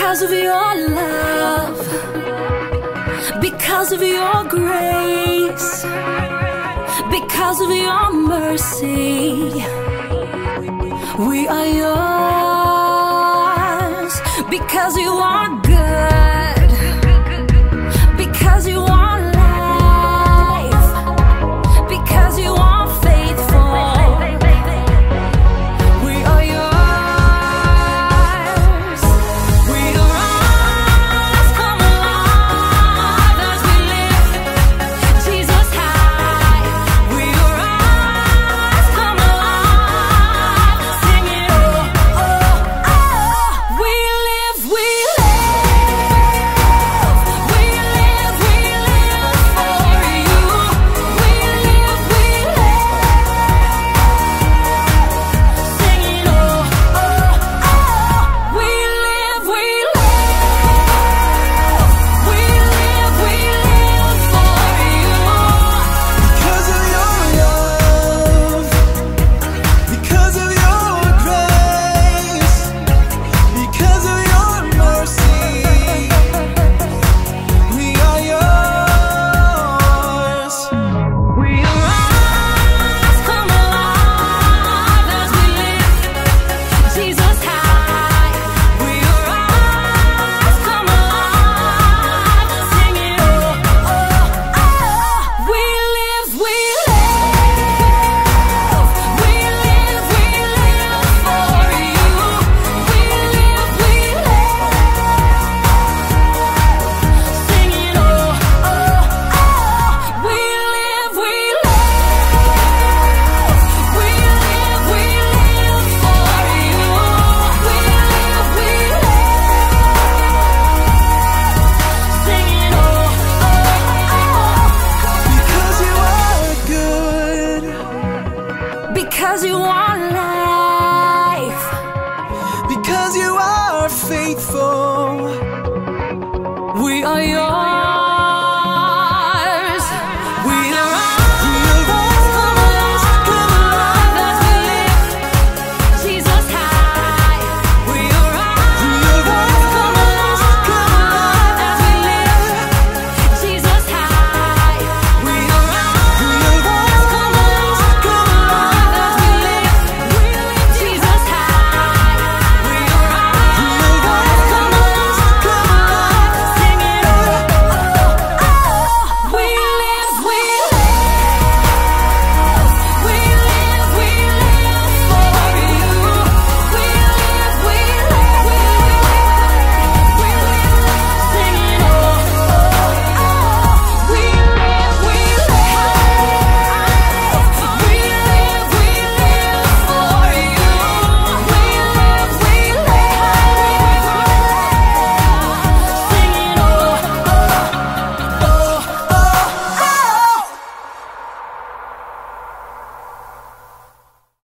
Because of your love, because of your grace, because of your mercy, we are yours. Because you are good, because you are life, because you are faithful, we are yours. We arise, come alive as we lift Jesus high. We arise, come alive, singing oh, oh, oh. We live for you. We live for you. Singing oh, oh, oh. We live for you. Because of your love, because of your grace, because of your mercy, we are yours. We arise, come alive as we lift Jesus high. We arise, come alive, singing oh, oh, oh. We live for you. We live for you. Singing oh, oh, oh. We live for you. Singing oh, oh, Because you are good, oh. Because you are